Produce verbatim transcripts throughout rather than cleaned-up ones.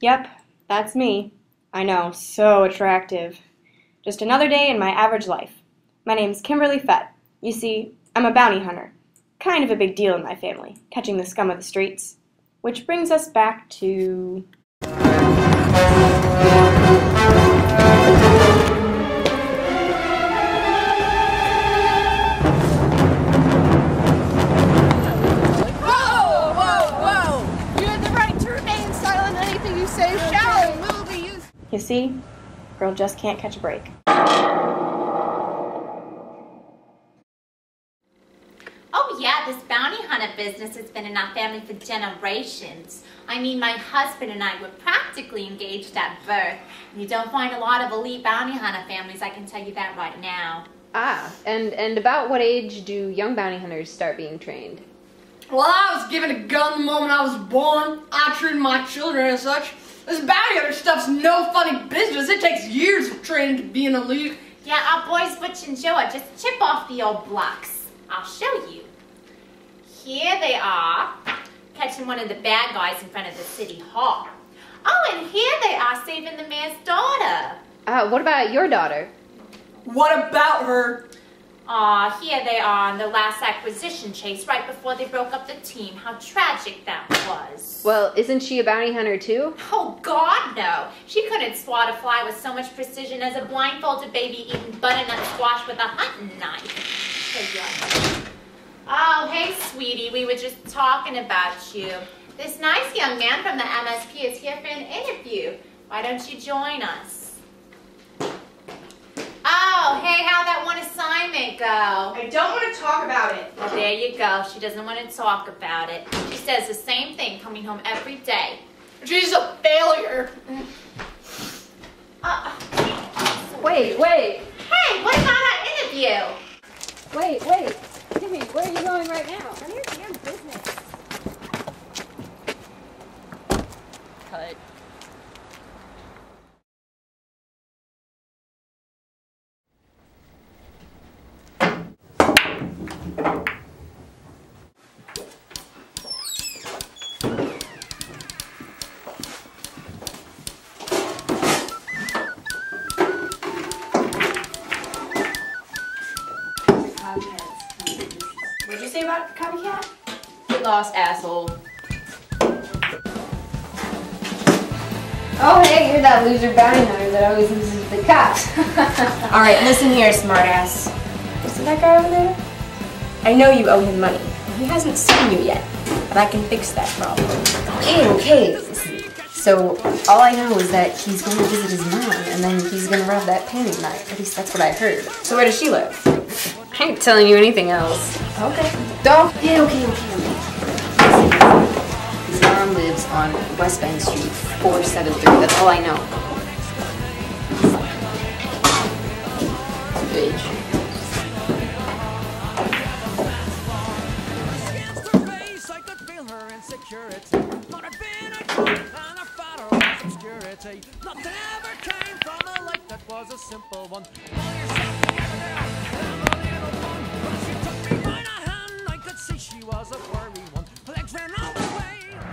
Yep, that's me. I know, so attractive. Just another day in my average life. My name's Kimberly Fett. You see, I'm a bounty hunter. Kind of a big deal in my family, catching the scum of the streets. Which brings us back to... You see, girl just can't catch a break. Oh yeah, this bounty hunter business has been in our family for generations. I mean, my husband and I were practically engaged at birth. You don't find a lot of elite bounty hunter families, I can tell you that right now. Ah, and, and about what age do young bounty hunters start being trained? Well, I was given a gun the moment I was born. I treated my children as such. This bounty hunter stuff's no funny business. It takes years of training to be an elite. Yeah, our boys Butch and Joe are just chip off the old blocks. I'll show you. Here they are, catching one of the bad guys in front of the city hall. Oh, and here they are saving the mayor's daughter. Uh, what about your daughter? What about her? Aw, here they are on the last acquisition chase right before they broke up the team. How tragic that was. Well, isn't she a bounty hunter too? Oh, God, no. She couldn't swat a fly with so much precision as a blindfolded baby eating butternut squash with a hunting knife. So, oh, hey, sweetie, we were just talking about you. This nice young man from the M S P is here for an interview. Why don't you join us? Oh, hey, how'd that one assignment go? I don't want to talk about it. Well, there you go. She doesn't want to talk about it. She says the same thing coming home every day. She's a failure. Uh, Wait, wait, hey, what about our interview? wait, wait. Timmy, where are you going right now? None of your damn business. Cut. What'd you say about Copycat? Get lost, asshole. Oh, hey, you're that loser bounty hunter that always loses to the cops. Alright, listen here, smartass. See that guy over there? I know you owe him money. He hasn't seen you yet, but I can fix that problem. Okay, okay. So, all I know is that he's going to visit his mom, and then he's going to rob that painting night. At least that's what I heard. So where does she live? I ain't telling you anything else. Okay. Don't. Okay, okay, okay, okay. His mom lives on West Bank Street, four seven three. That's all I know. Bitch. Nothing ever came from a life that was a simple one. She took me by the hand, I could see she was a furry one. Legs ran all the way.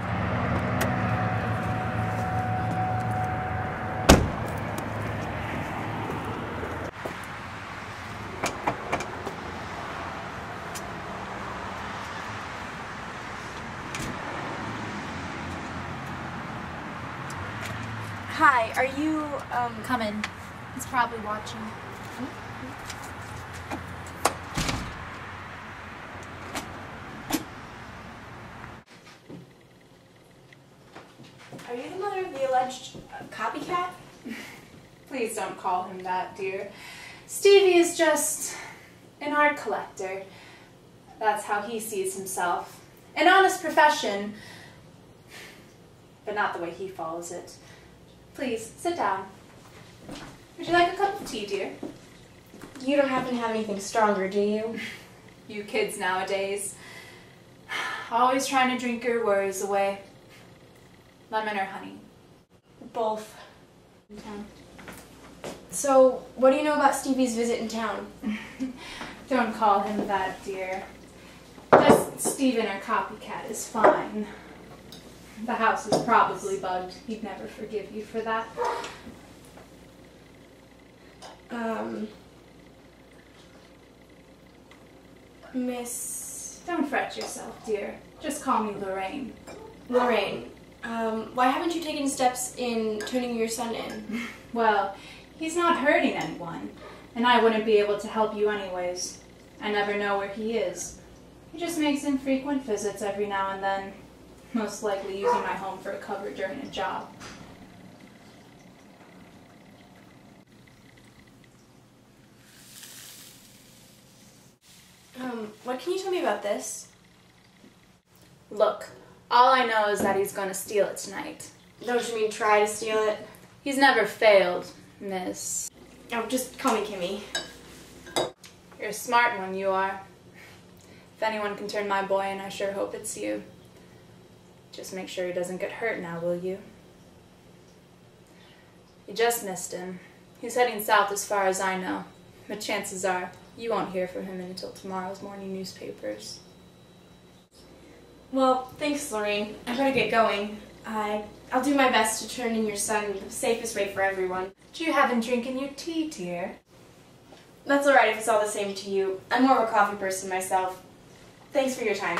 Hi, are you, um... Come in. He's probably watching. Are you the mother of the alleged uh, copycat? Please don't call him that, dear. Stevie is just an art collector. That's how he sees himself. An honest profession, but not the way he follows it. Please, sit down. Would you like a cup of tea, dear? You don't happen to have anything stronger, do you? You kids nowadays. Always trying to drink your worries away. Lemon or honey? Both. So, what do you know about Stevie's visit in town? Don't call him that, dear. Just Stephen or Copycat is fine. The house is probably bugged. He'd never forgive you for that. Um, Miss... Don't fret yourself, dear. Just call me Lorraine. Lorraine, um, why haven't you taken steps in turning your son in? Well, he's not hurting anyone, and I wouldn't be able to help you anyways. I never know where he is. He just makes infrequent visits every now and then, most likely using my home for a cover during a job. Um, what can you tell me about this? Look, all I know is that he's gonna steal it tonight. Don't you mean try to steal it? He's never failed, miss. Oh, just call me Kimmy. You're a smart one, you are. If anyone can turn my boy in, I sure hope it's you. Just make sure he doesn't get hurt now, will you? You just missed him. He's heading south as far as I know, but chances are you won't hear from him until tomorrow's morning newspapers. Well, thanks, Lorraine. I better get going. I, I'll do my best to turn in your son the safest way for everyone. You haven't drinking your tea, dear. That's alright if it's all the same to you. I'm more of a coffee person myself. Thanks for your time.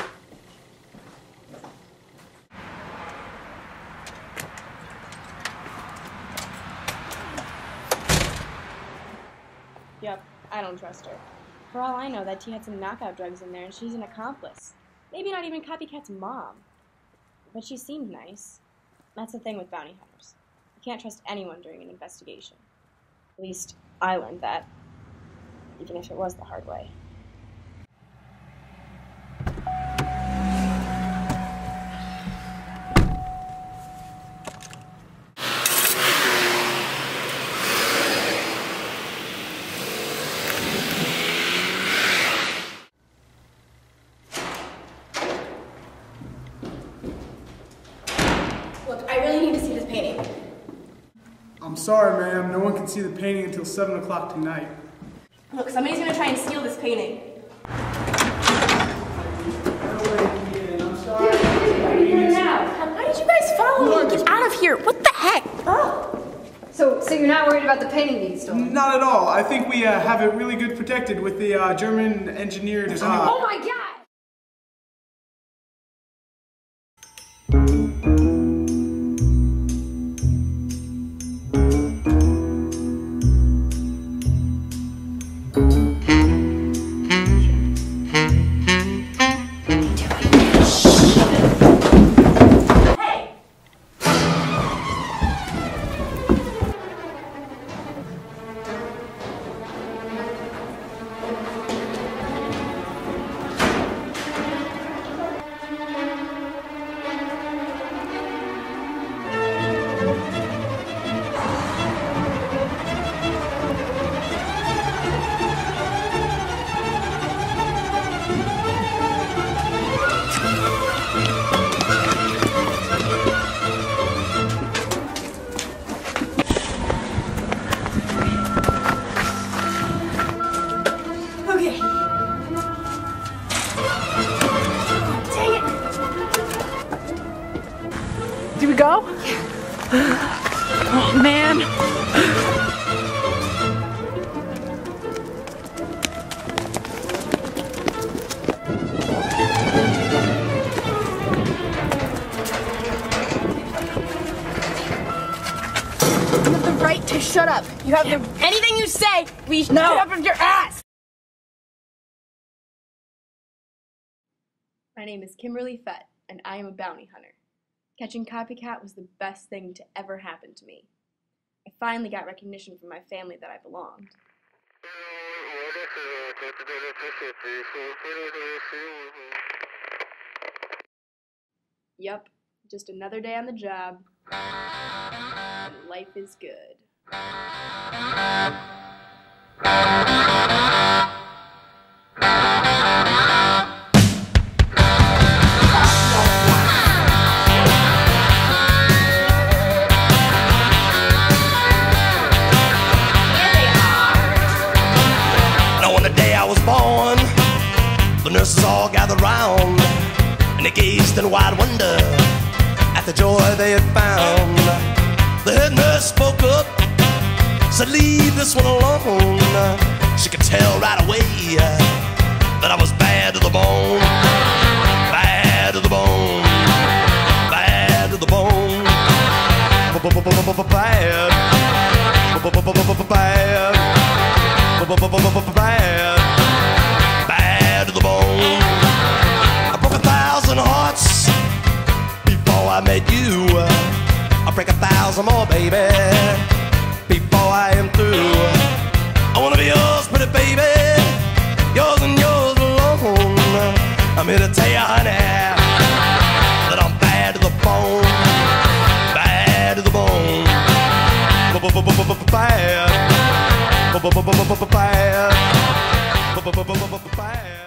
Yep, I don't trust her. For all I know, that tea had some knockout drugs in there and she's an accomplice. Maybe not even Copycat's mom. But she seemed nice. That's the thing with bounty hunters. You can't trust anyone during an investigation. At least, I learned that. Even if it was the hard way. Look, I really need to see this painting. I'm sorry, ma'am. No one can see the painting until seven o'clock tonight. Look, somebody's gonna try and steal this painting. I'm sorry. Why did you guys follow me? Get out of here! What the heck? Oh. So, so you're not worried about the painting being stolen? Not at all. I think we uh, have it really good protected with the uh, German engineer design. Oh my god! Do we go? Oh, man. You have the right to shut up. You have the... Anything you say, we shut up with your ass! My name is Kimberly Fett, and I am a bounty hunter. Catching Copycat was the best thing to ever happen to me. I finally got recognition from my family that I belonged. Yup, just another day on the job, and life is good. The nurses all gathered round, and they gazed in wide wonder at the joy they had found. The head nurse spoke up, said leave this one alone. She could tell right away that I was bad to the bone. Bad to the bone. Bad to the bone. Bad. Bad. Bad. Bad to the bone. I broke a thousand hearts before I met you. I'll break a thousand more, baby, before I am through. I wanna be yours, pretty baby, yours and yours alone. I'm here to tell you, honey, that I'm bad to the bone. Bad to the bone. Bad. Bad. Bad.